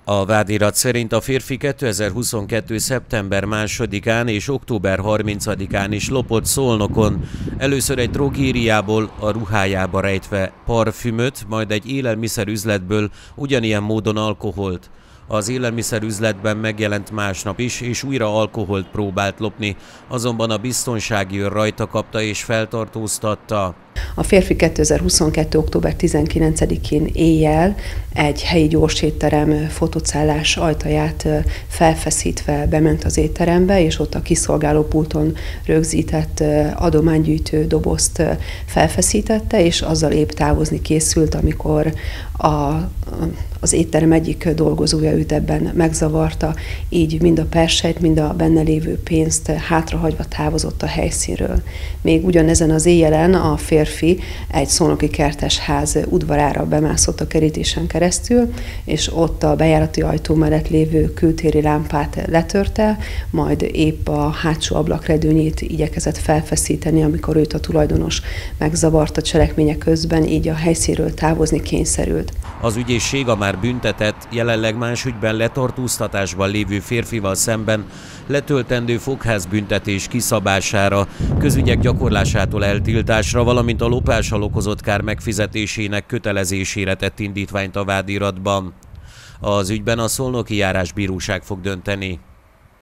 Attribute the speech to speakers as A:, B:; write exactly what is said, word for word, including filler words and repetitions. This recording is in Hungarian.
A: A vádirat szerint a férfi kétezer-huszonkettő. szeptember másodikán és október harmincadikán is lopott Szolnokon. Először egy drogériából a ruhájába rejtve parfümöt, majd egy élelmiszerüzletből ugyanilyen módon alkoholt. Az élelmiszerüzletben megjelent másnap is, és újra alkoholt próbált lopni, azonban a biztonsági őr rajta kapta és feltartóztatta.
B: A férfi kétezer-huszonkettő. október tizenkilencedikén éjjel egy helyi gyorsétterem fotócellás ajtaját felfeszítve bement az étterembe, és ott a kiszolgálópulton rögzített adománygyűjtő dobozt felfeszítette, és azzal épp távozni készült, amikor a, az étterem egyik dolgozója őt ebben megzavarta, így mind a persejt, mind a benne lévő pénzt hátrahagyva távozott a helyszínről. Még ugyanezen az éjjelen a férfi egy szolnoki kertesház udvarára bemászott a kerítésen keresztül, és ott a bejárati ajtó mellett lévő kültéri lámpát letörte, majd épp a hátsó ablakredőnyét igyekezett felfeszíteni, amikor őt a tulajdonos megzavarta cselekménye közben, így a helyszínről távozni kényszerült.
A: Az ügyészség a már büntetett, jelenleg más ügyben letartóztatásban lévő férfival szemben letöltendő fogházbüntetés kiszabására, közügyek gyakorlásától eltiltásra, valamint a lopással okozott kár megfizetésének kötelezésére tett indítványt a vádiratban. Az ügyben a Szolnoki Járásbíróság fog dönteni.